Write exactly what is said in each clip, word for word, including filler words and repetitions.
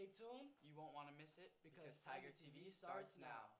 Stay tuned, You won't want to miss it because Tiger T V starts now.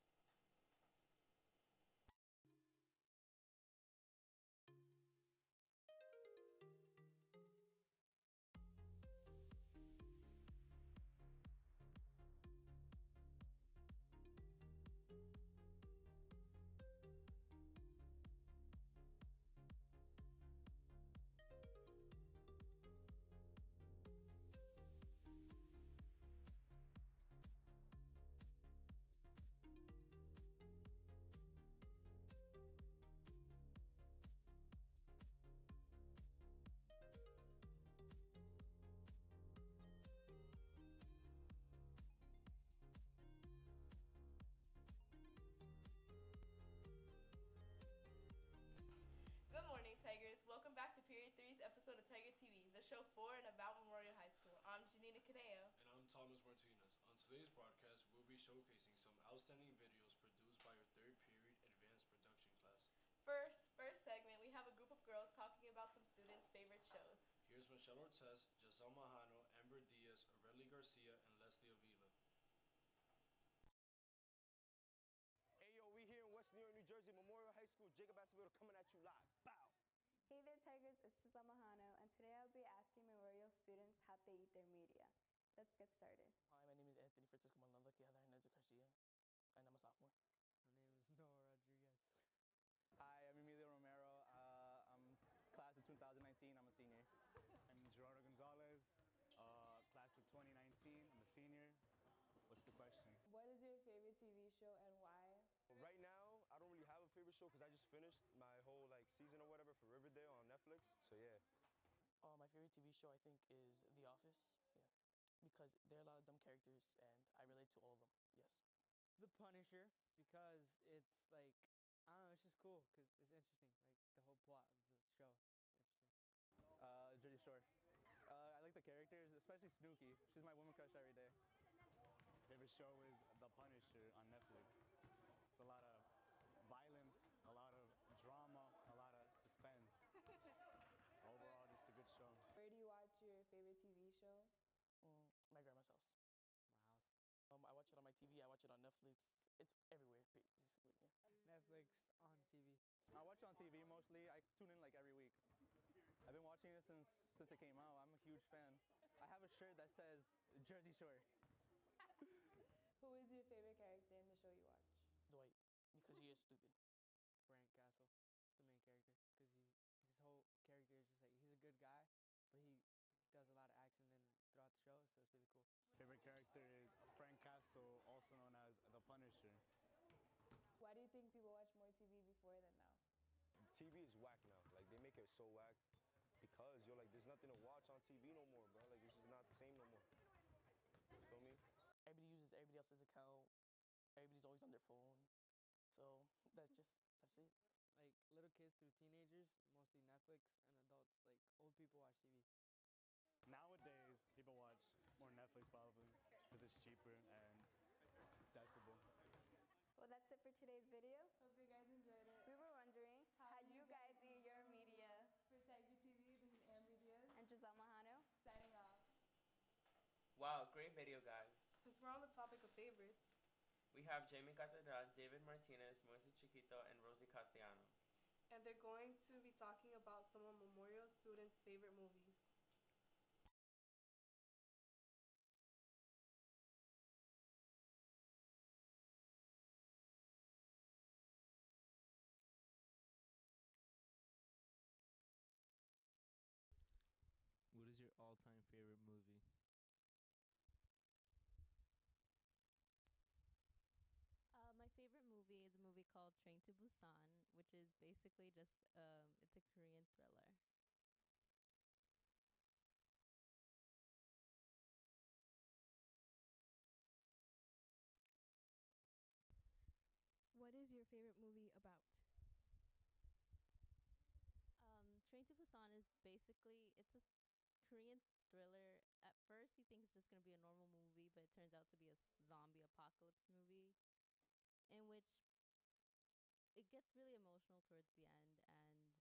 Good morning, Tigers. Welcome back to Period three's episode of Tiger T V, the show for and about Memorial High School. I'm Janina Caneo. And I'm Thomas Martinez. On today's broadcast, we'll be showcasing some outstanding videos produced by our third period advanced production class. First, first segment, we have a group of girls talking about some students' favorite shows. Here's Michelle Ortez, Giselle Mahano, Amber Diaz, Aurelie Garcia, and Leslie Avila. Hey yo, we here in West New York, New Jersey, Memorial High School, Jacob Acevedo coming at you live. Bow! Hey there, Tigers, it's Giselle Mahano, and today I'll be asking Memorial students how they eat their media. Let's get started. Hi, my name is Anthony Francisco Malanda Quijada Hernandez Garcia, and I'm a sophomore. My name is Noah Rodriguez. Hi, I'm Emilio Romero. Uh, I'm class of two thousand nineteen. I'm a senior. I'm Gerardo Gonzalez, uh, class of twenty nineteen. I'm a senior. What's the question? What is your favorite T V show and why? Right now, I don't really have a favorite show because I just finished my whole like season or whatever for Riverdale on Netflix. So yeah. Uh, my favorite T V show, I think, is The Office. Yeah, because there are a lot of dumb characters, and I relate to all of them. Yes. The Punisher, because it's like, I don't know, it's just cool because it's interesting. Like the whole plot of the show, it's interesting. Uh, Jersey Shore. Uh, I like the characters, especially Snooki. She's my woman crush every day. Favorite show is The Punisher on Netflix. It's a lot of violence, a lot of drama, a lot of suspense. Overall, just a good show. Where do you watch your favorite T V show? Mm, my grandma's house. My house. Um, I watch it on my T V. I watch it on Netflix. It's everywhere, basically. Yeah. Netflix on T V. I watch it on T V mostly. I tune in like every week. I've been watching it since since it came out. I'm a huge fan. I have a shirt that says Jersey Shore. Who is your favorite character in the show you watch? Dwight, because he is stupid. Frank Castle, the main character, because he his whole character is just like he's a good guy, but he does a lot of action in throughout the show, so it's really cool. Favorite character is Frank Castle, also known as The Punisher. Why do you think people watch more T V before than now? T V is whack now. Like they make it so whack because you're like, there's nothing to watch on T V no more, bro. Like it's just not the same no more. You feel me? Everybody uses everybody else's account. Everybody's always on their phone. So that's just, that's it. Like little kids through teenagers, mostly Netflix, and adults, like old people watch T V. Nowadays, people watch more Netflix probably because it's cheaper and accessible. Well, that's it for today's video. Hope you guys enjoyed it. We were wondering how you guys eat your media. For Tiger T V, this is Amber Diaz, And Giselle Mahano. signing off. Wow, great video, guys. Since we're on the topic of favorites, We have Jamie Catedral, David Martinez, Moises Chiquito, and Rosie Castellano. and they're going to be talking about some of Memorial students' favorite movies. What is your all-time favorite movie? Uh, my favorite movie is a movie called Train to Busan, which is basically just um, it's a Korean thriller. What is your favorite movie about? Um, Train to Busan is basically it's a Korean thriller. At first, you think it's just gonna be a normal movie, but it turns out to be a s- zombie apocalypse movie, in which it gets really emotional towards the end, and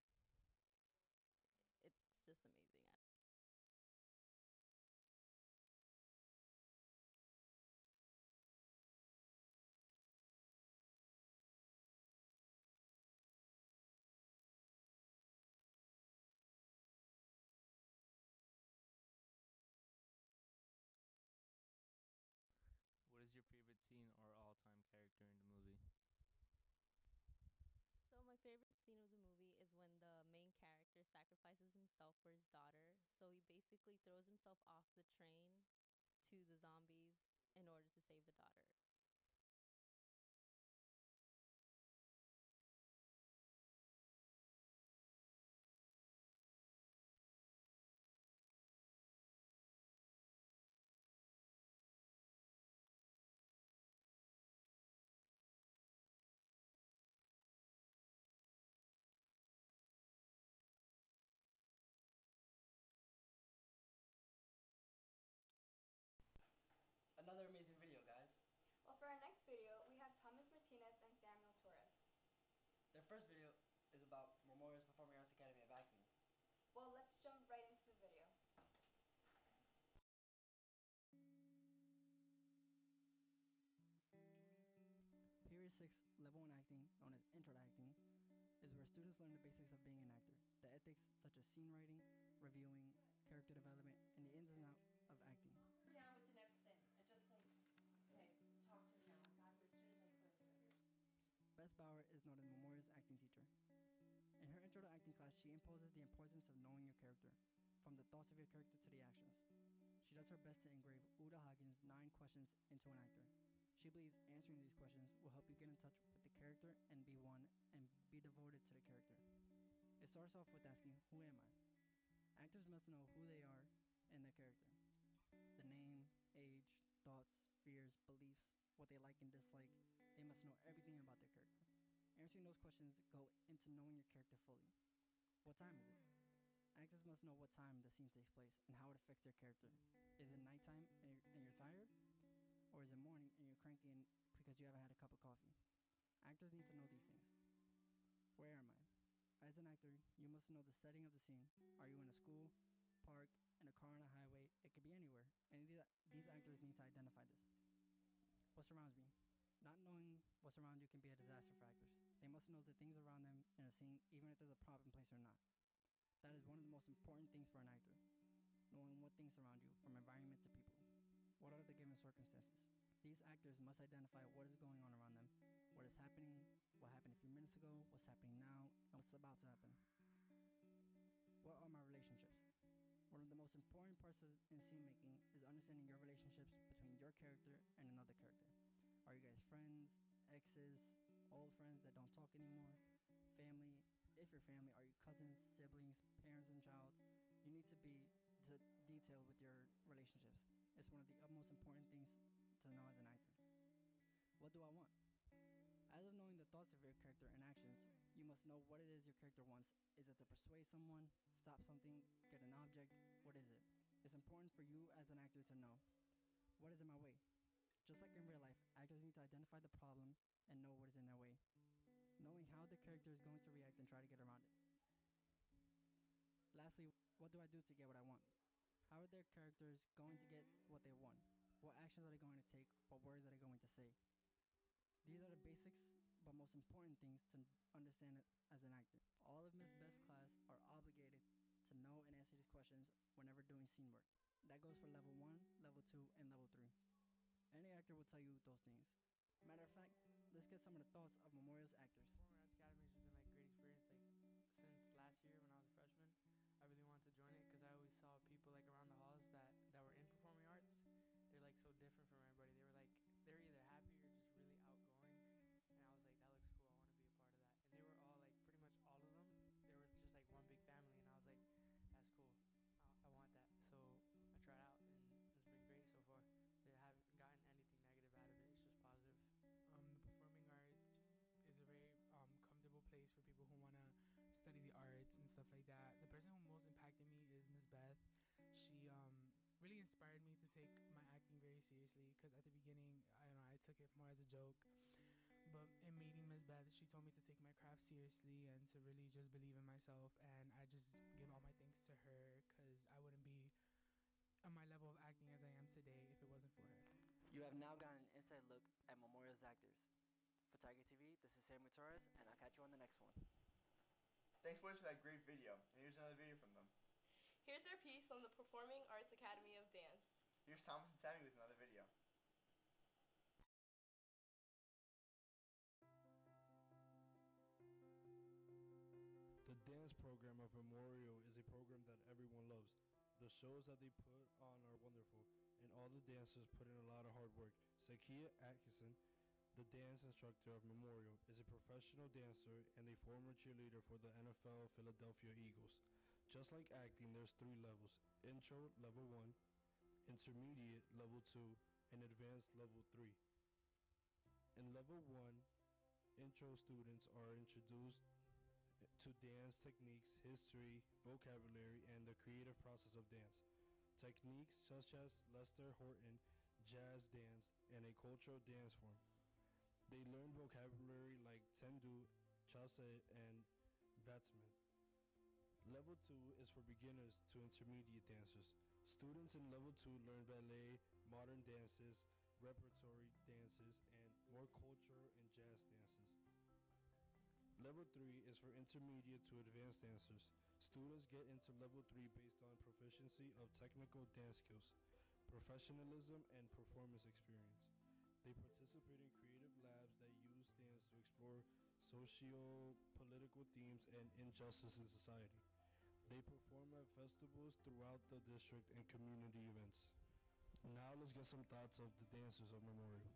it's just amazing. during the movie? So my favorite scene of the movie is when the main character sacrifices himself for his daughter. So he basically throws himself off the train to the zombies in order to save the daughter. Another amazing video, guys. Well, for our next video, we have Thomas Martinez and Samuel Torres. Their first video is about Memorial's Performing Arts Academy of Acting. Well, let's jump right into the video. Period six, Level one Acting, known as Intro to Acting, is where students learn the basics of being an actor, the ethics such as scene writing, reviewing, character development, and the ins and outs of acting. Down with the next thing and just say, okay, talk to me now. I got this as soon as I put it here. Beth Bauer is known as Memorial's acting teacher. In her Intro to Acting class, she imposes the importance of knowing your character, from the thoughts of your character to the actions. She does her best to engrave Uta Hagen's nine questions into an actor. She believes answering these questions will help you get in touch with the character and be one and be devoted to the character. It starts off with asking, who am I? Actors must know who they are and their character. The name, age, thoughts, fears, beliefs, what they like and dislike. They must know everything about their character. Answering those questions go into knowing your character fully. What time is it? Actors must know what time the scene takes place and how it affects their character. Is it nighttime and you're, and you're tired? Or is it morning and you're cranky and because you haven't had a cup of coffee? Actors need to know these things. Where am I? As an actor, you must know the setting of the scene. Are you in a school, park, in a car on a highway? It could be anywhere. And these, these actors need to identify this. What surrounds me? Not knowing what's around you can be a disaster for actors. They must know the things around them in a scene, even if there's a prop in place or not. That is one of the most important things for an actor. Knowing what things surround you, from environment to people. What are the given circumstances? These actors must identify what is going on around them, what is happening, what happened a few minutes ago, what's happening now, and what's about to happen. What are my relationships? One of the most important parts of, in scene making is understanding your relationships between your character and another character. Are you guys friends, exes, old friends that don't talk anymore, family? If you're family, are you cousins, siblings, parents and child? You need to be de- detailed with your relationships. It's one of the utmost important things to know as an actor. What do I want? As of knowing the thoughts of your character and actions, you must know what it is your character wants. Is it to persuade someone, stop something, get an object? What is it? It's important for you as an actor to know, what is in my way? Just like in real life, actors need to identify the problem and know what is in their way, knowing how the character is going to react and try to get around it. Lastly, what do I do to get what I want? How are their characters going to get what they want? What actions are they going to take? What words are they going to say? These are the basics, but most important things to understand it as an actor. All of Miss Beth's class are obligated to know and answer these questions whenever doing scene work. That goes for level one, level two, and level three. Any actor will tell you those things. Matter of fact, let's get some of the thoughts of Memorial's actors. Performing Arts Academy has just been like great experience. Like since last year when I was a freshman, I really wanted to join it because I always saw people like around the halls that that were in performing arts. They're like so different from everybody. They were like they're either happy or just really outgoing, and I was like, that looks cool. I want to be a part of that. And they were all like pretty much all of them. They were just like one big family, and I was like, that's cool. I, I want that. So I tried out, and it's been great so far. They haven't gotten anything negative out of it. It's just positive. Um, the performing arts is a very um, comfortable place for people who want to study the arts and stuff like that. The person who most impacted me is Miss Beth. She um, really inspired me to take my acting very seriously because at the beginning, I don't know, I took it more as a joke. But in meeting Miss Beth, she told me to take my craft seriously and to really just believe in myself. And I just give all my thanks to her because I wouldn't be on my level of acting as I am today if it wasn't for her. You have now gotten an inside look at Memorial's actors. For Tiger T V, this is Samuel Torres, and I'll catch you on the next one. Thanks, boys, for that great video. And here's another video from them. Here's their piece on the Performing Arts Academy of Dance. Here's Thomas and Sammy with another video. of Memorial is a program that everyone loves. The shows that they put on are wonderful, and all the dancers put in a lot of hard work. Sakia Atkinson, the dance instructor of Memorial, is a professional dancer and a former cheerleader for the N F L Philadelphia Eagles. Just like acting, there's three levels: intro, level one; intermediate, level two; and advanced, level three. In level one, intro students are introduced to dance techniques, history, vocabulary, and the creative process of dance. Techniques such as Lester Horton, jazz dance, and a cultural dance form. They learn vocabulary like tendu, chasse, and batman. Level two is for beginners to intermediate dancers. Students in level two learn ballet, modern dances, repertory dances, and more cultural and jazz dances. Level three is for intermediate to advanced dancers. Students get into level three based on proficiency of technical dance skills, professionalism, and performance experience. They participate in creative labs that use dance to explore socio-political themes and injustice in society. They perform at festivals throughout the district and community events. Now let's get some thoughts of the dancers of Memorial.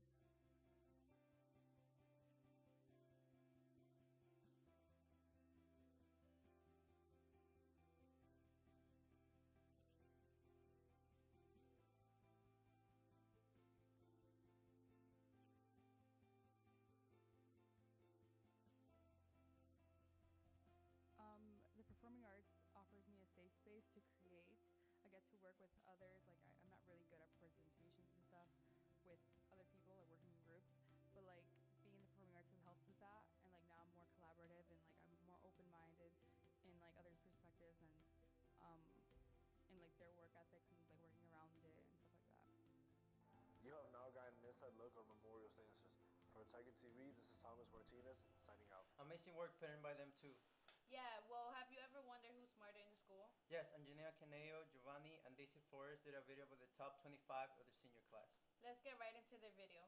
Um, the performing arts offers me a safe space to create. I get to work with others. Like I, I'm not really good at presentations and stuff with other people, like working in groups. But like being in the performing arts has helped with that. And like now I'm more collaborative and like I'm more open-minded in like others' perspectives and um, in like their work ethics and like working around it and stuff like that. You have now gotten an inside look on Memorial's dancers. For Tiger T V, this is Thomas Martinez signing out. Amazing work put in by them too. Yeah, well, have you ever wondered who's smarter in the school? Yes, Angelina Caneo, Giovanni, and Daisy Flores did a video about the top twenty-five of their senior class. Let's get right into their video.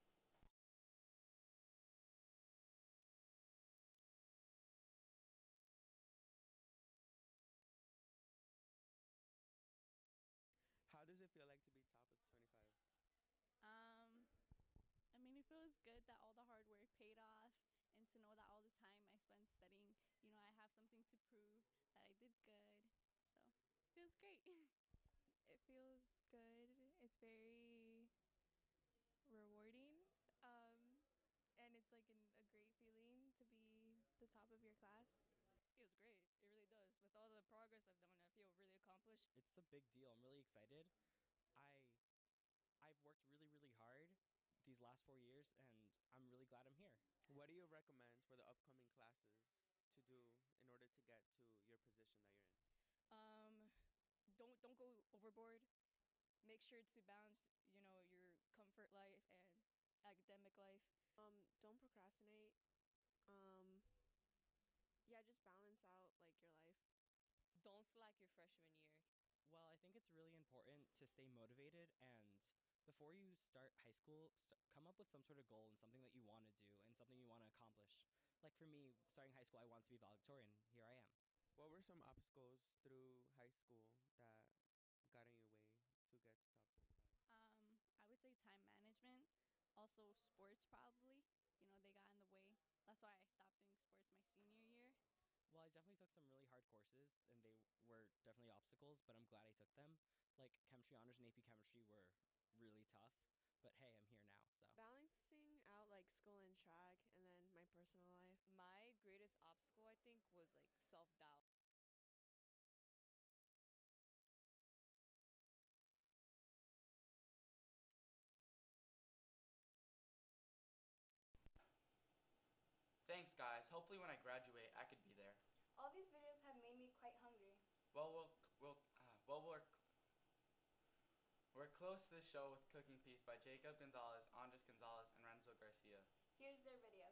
How does it feel like to be top of the twenty-five? Um, I mean, it feels good that all the hard work paid off and to know that all the time I spent studying, you know, I have something to prove that I did good. So, it feels great. It feels good. It's very rewarding. Um, and it's like an, a great feeling to be the top of your class. Feels great. It really does. With all the progress I've done, I feel really accomplished. It's a big deal. I'm really excited. I I've worked really, really hard these last four years, and I'm really glad I'm here. What do you recommend for the upcoming classes to do in order to get to your position that you're in? Um, don't don't go overboard. Make sure to balance, you know, your comfort life and academic life. Um, don't procrastinate. Um, yeah, just balance out like your life. Don't slack your freshman year. Well, I think it's really important to stay motivated, and before you start high school, st- come up with some sort of goal and something that you want to do and something you want to accomplish. Like for me, starting high school, I wanted to be valedictorian. Here I am. What were some obstacles through high school that got in your way to get to top twenty-five? Um, I would say time management, also sports probably. You know, they got in the way. That's why I stopped doing sports my senior year. Well, I definitely took some really hard courses, and they were definitely obstacles, but I'm glad I took them. Like chemistry honors and A P chemistry were really tough, but hey, I'm here now, so. Balancing out like school and track and then my personal life. My greatest obstacle, I think, was like self-doubt. Thanks, guys. Hopefully, when I graduate, I could be there. All these videos have made me quite hungry. Well, we'll, we'll, uh, well, we're, we're close to the show with Cooking Piece by Jacob Gonzalez, Andres Gonzalez, and Renzo Garcia. Here's their video.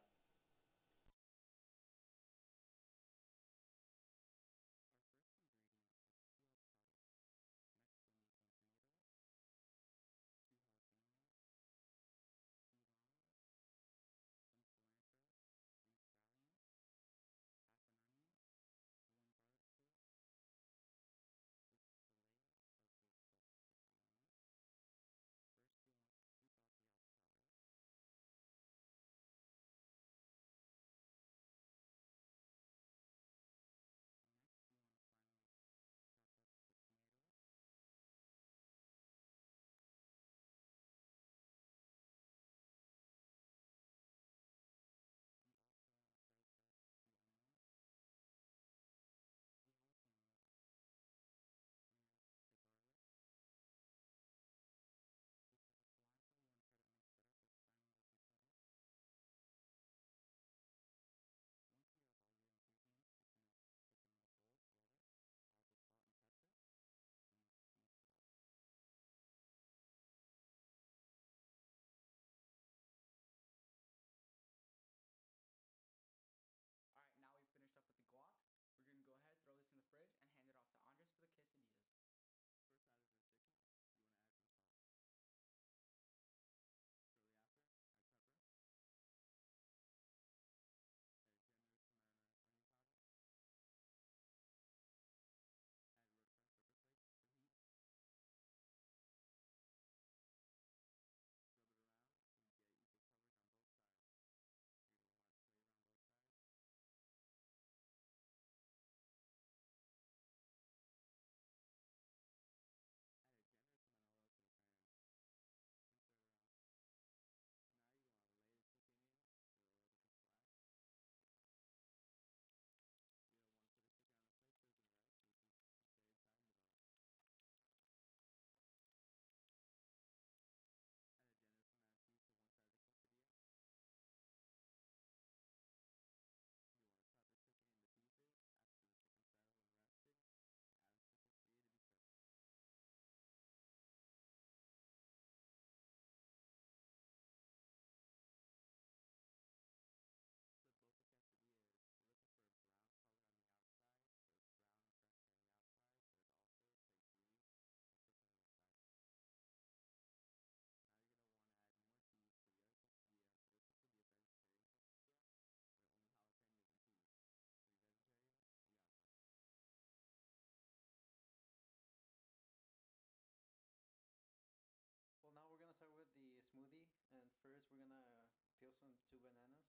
And first, we're gonna peel some two bananas.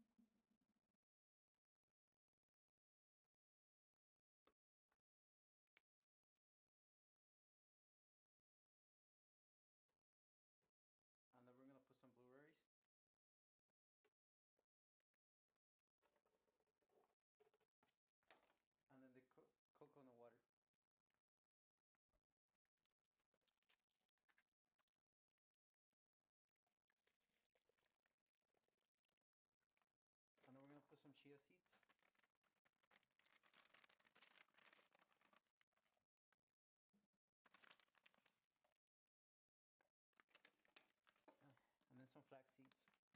And then we're gonna put some blueberries. And then the co coconut water. And then we're gonna put some chia seeds. And then some flax seeds.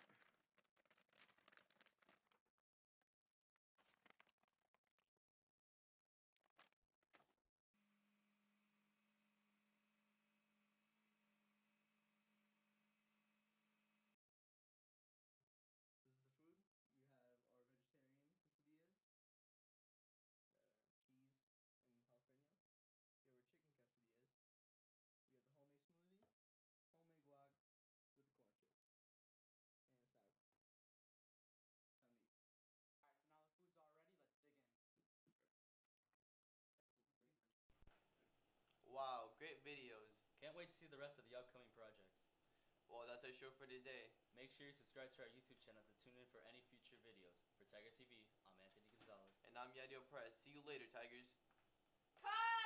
This is the food. We have our vegetarian quesadillas, the cheese and jalapeno. We have our chicken quesadillas. We have the homemade smoothie, homemade guac with the corn chips, and sour cream. Time to eat. Alright, so now the food's all ready. Let's dig in. Wow, great videos. Can't wait to see the rest of the upcoming projects. Well, that's our show for today. Make sure you subscribe to our YouTube channel to tune in for any future videos. For Tiger T V, I'm Anthony Gonzalez. And I'm Yadiel Press. See you later, Tigers. Cut!